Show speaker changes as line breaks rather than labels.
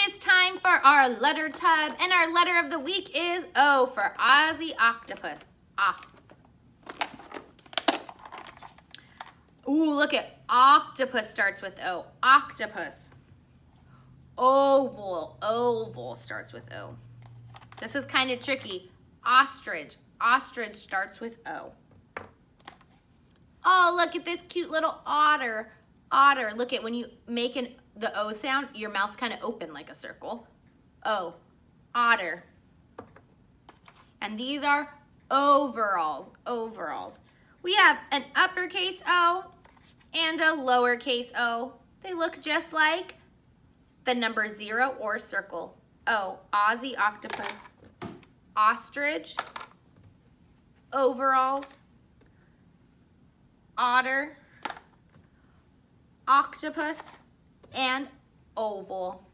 is time for our letter tub, and our letter of the week is O for Aussie octopus. Ooh, look at octopus starts with O. Octopus. Oval. Oval starts with O. This is kind of tricky. Ostrich. Ostrich starts with O. Oh, look at this cute little otter. Otter. Look at when you make the O sound, your mouth's kind of open like a circle. O. Otter. And these are overalls. Overalls. We have an uppercase O and a lowercase o. They look just like the number 0 or circle. O. Aussie octopus. Ostrich. Overalls. Otter. Octopus. And oval.